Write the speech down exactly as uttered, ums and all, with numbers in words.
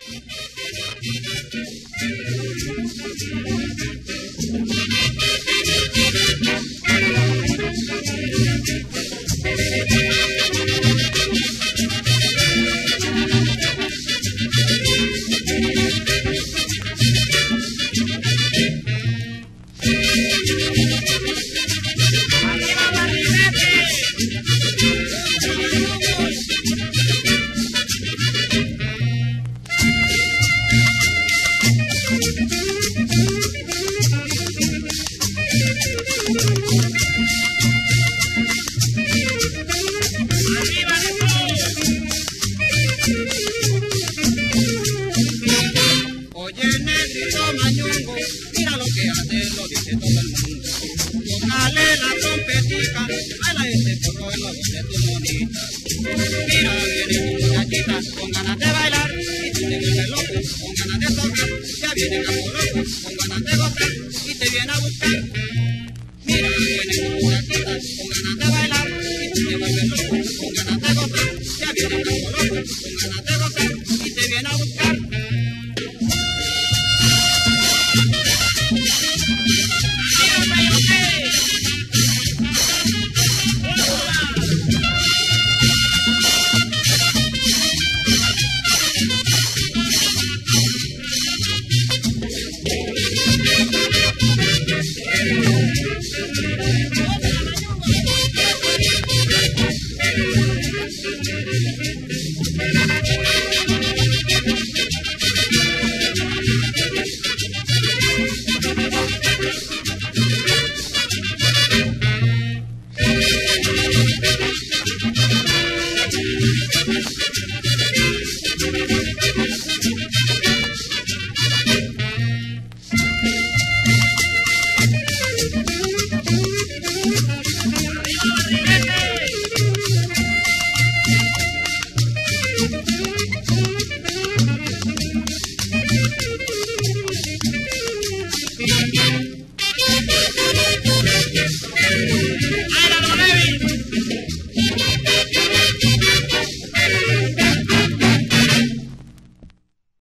Oye, negrito mañongo, mira lo que hace, lo dice todo el mundo. Tócale la trompetica, baila este poco en la voz de tu monita. Mira, viene tu muchachita con ganas de bailar y tú te vuelves loco con ganas de tocar. Ya viene Campo Loco con ganas de gozar y te viene a buscar. Mira, viene tu muchachita con ganas de bailar y tú te vuelves loco con ganas de gozar. Ya viene Campo Loco con ganas de gozar y te viene a buscar.